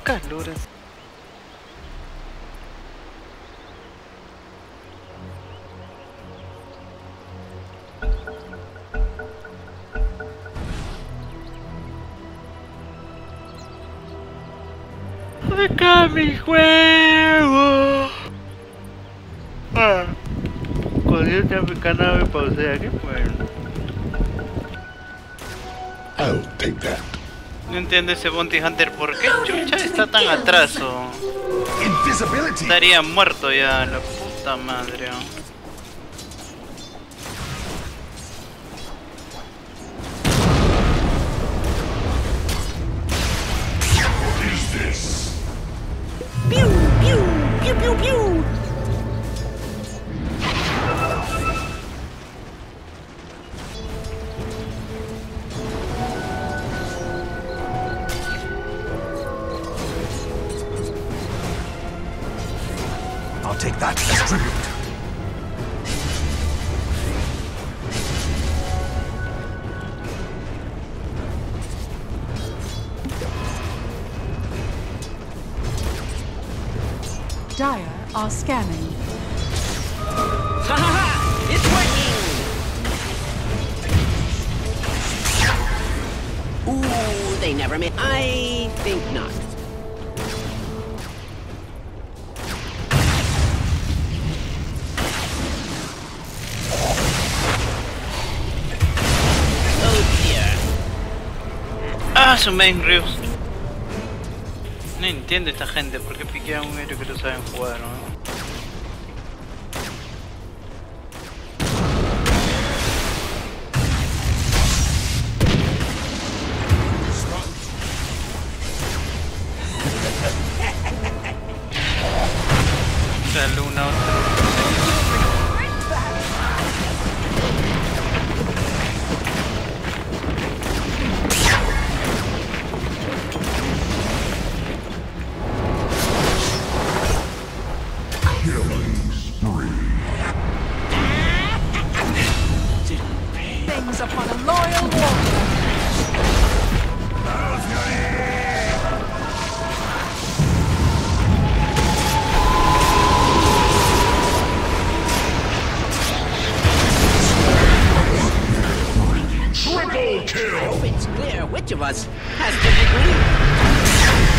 Caluras. ¡Saca mi juego! Cuando yo tengo mi canal me pausea, ¿qué fue? I'll take that. No entiendo ese Bounty Hunter, ¿por qué chucha está tan atraso? Invisibility. Estaría muerto ya, la puta madre. What is this? Pew, pew, pew, pew, pew. I'll take that as tribute. Dire are scanning. Ha ha ha! It's working! Ooh, they never made. I think not. Ah, su main Rius. No entiendo esta gente, ¿por qué piquea a un héroe que no saben jugar, no? La luna otra. Things upon a loyal warrior. Triple kill. It's clear which of us has the degree.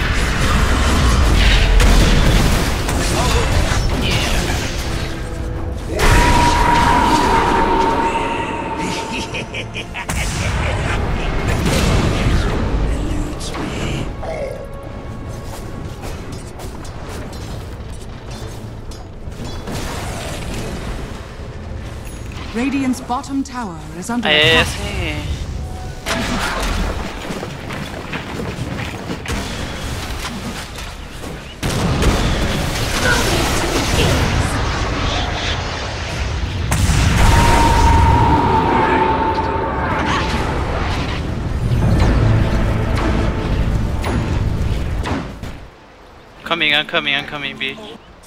Radiant's bottom tower is under attack. Sí. I'm coming, bitch.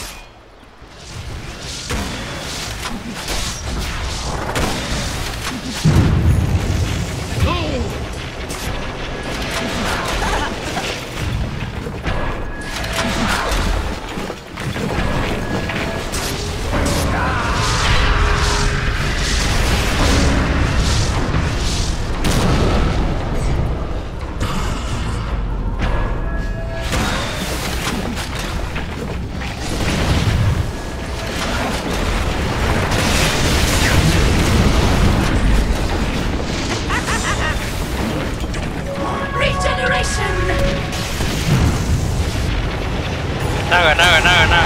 Naga.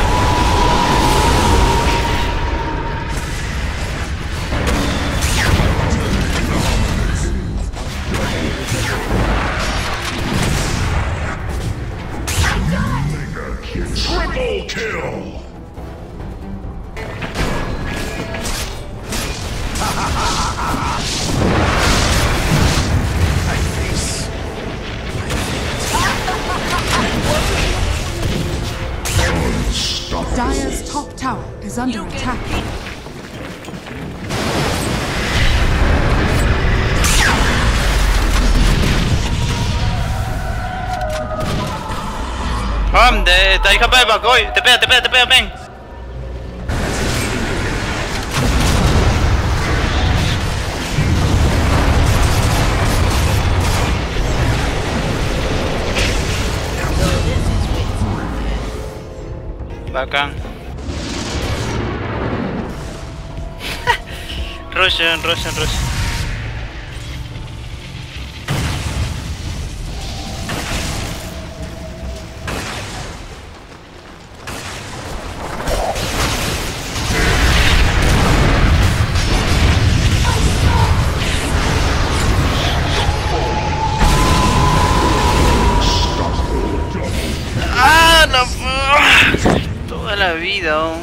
Triple kill. Dire's top tower is under attack. Bam, te hija Pepa, voy, te pega, ven. Bacán. Russian. Ah, no. Toda la vida. Oh.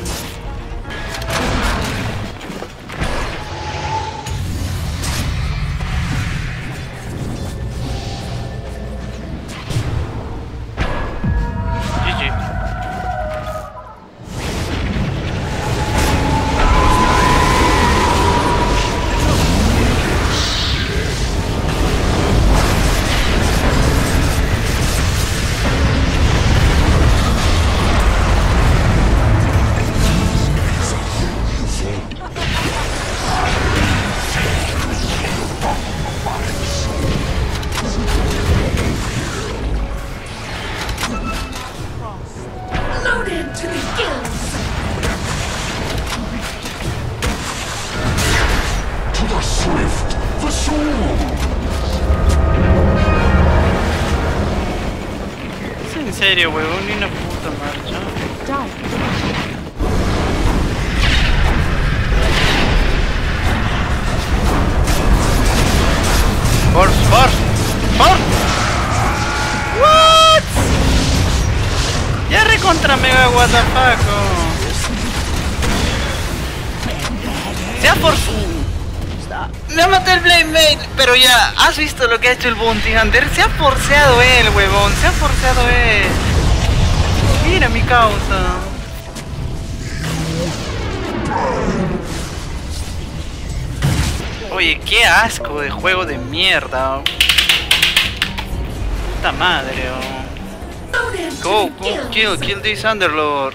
En serio, huevón, ni una puta marcha. Force. What? Ya recontra mega what the fuck. Se ha forzado. Me maté el Blade Mail, pero ya, ¿has visto lo que ha hecho el Bounty Hunter? Se ha forceado él, huevón, se ha forceado él. Mira mi causa. Oye, qué asco de juego de mierda. Puta madre, oh. Go, kill this Underlord.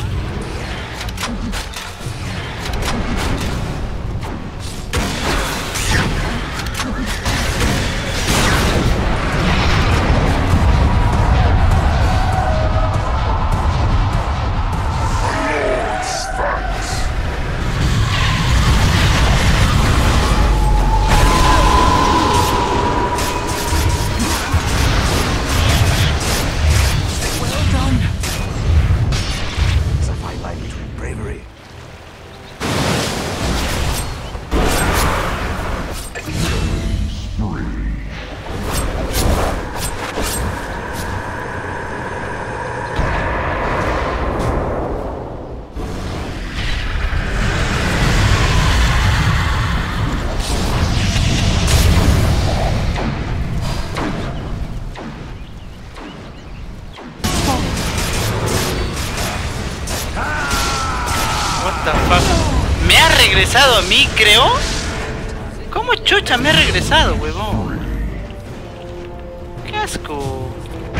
Me ha regresado a mí, creo. ¿Cómo chucha me ha regresado, huevón? Qué asco.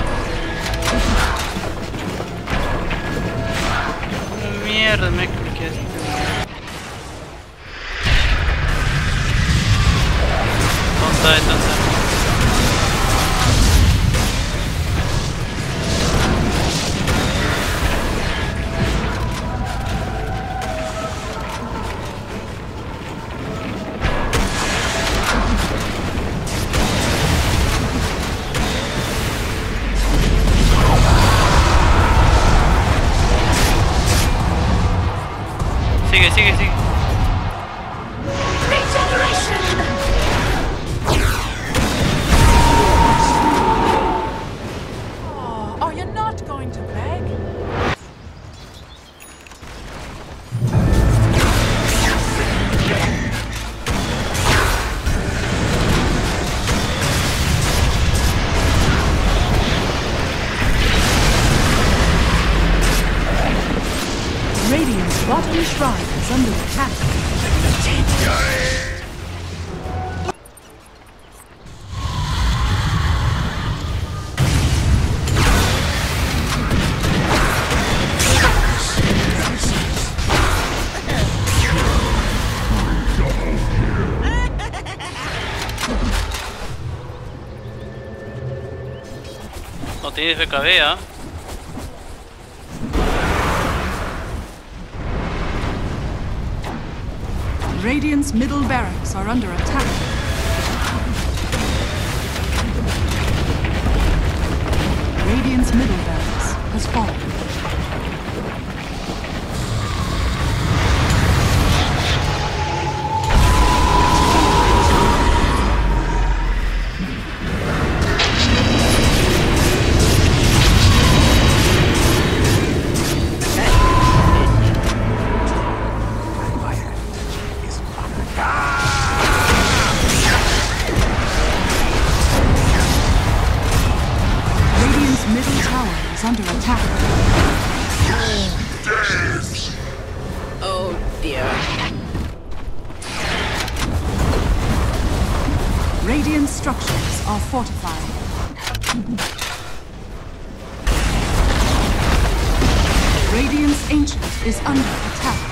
¿Cómo mierda me cliqueaste? ¿Dónde está? Sigue. tienes BKB, ¿ah? Radiant's middle barracks are under attack. Radiant's middle barracks has fallen. Under attack. Oh dear. Radiant structures are fortified. Radiant's ancient is under attack.